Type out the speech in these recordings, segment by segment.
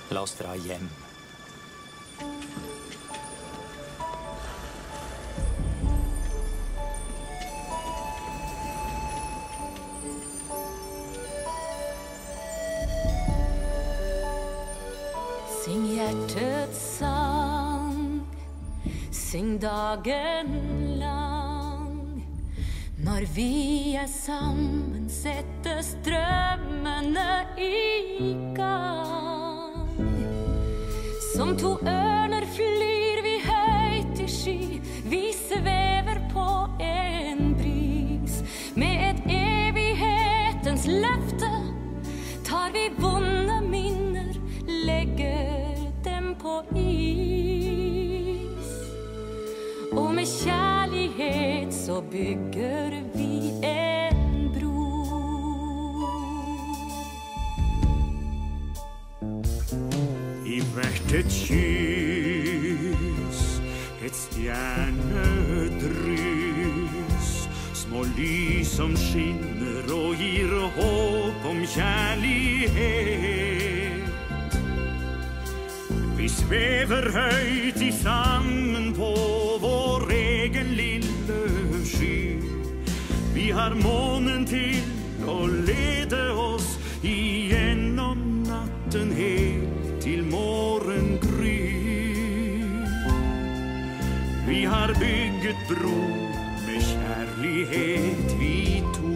La oss dra hjem. Syng hjertets sang, syng dagen lang. Når vi sammen setter strømmene i gang. Som to ørner flyr vi høyt i sky, vi svever på en bris. Med et evighetens løfte tar vi vonde minner, legger dem på is. Og med kjærlighet så bygger vi en bro. I hvert et kyss, et stjernedryss, små lys som skinner og gir håp om kjærlighet. Vi svever høyt i sammen på vår egen lille sky. Vi har månen til å lede oss igjennom natten helt til morgengry. Vi har bygget bro med kjærlighet, vi to.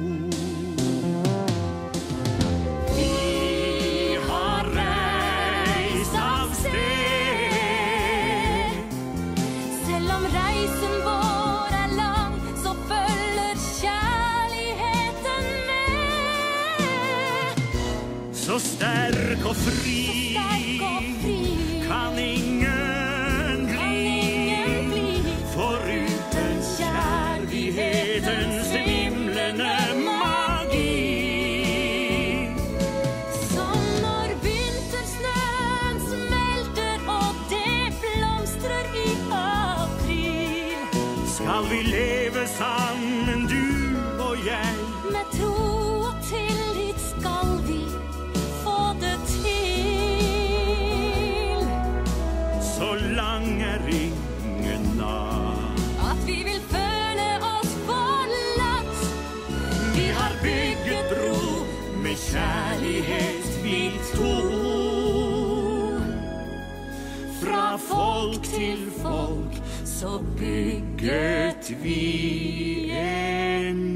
Så sterk og fri kan ingen bli, foruten kjærlighetens svimlende magi. Som når vintersnøen smelter og det blomstrer i april, skal vi leve sammen, du og jeg. med tro og tillit skal vi få det til. Så lang er ingen natt At vi vil føle oss forlatt. Vi har bygget bro med kjærlighet, vi to. Fra folk til folk så bygget vi en